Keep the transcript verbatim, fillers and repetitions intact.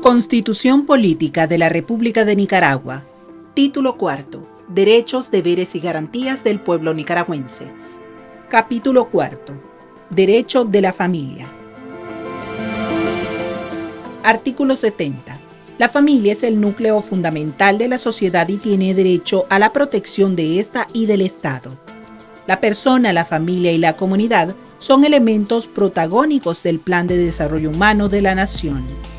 Constitución Política de la República de Nicaragua. Título cuarto. Derechos, deberes y garantías del pueblo nicaragüense. Capítulo cuarto. Derecho de la familia. Artículo setenta. La familia es el núcleo fundamental de la sociedad y tiene derecho a la protección de ésta y del Estado. La persona, la familia y la comunidad son elementos protagónicos del plan de desarrollo humano de la nación.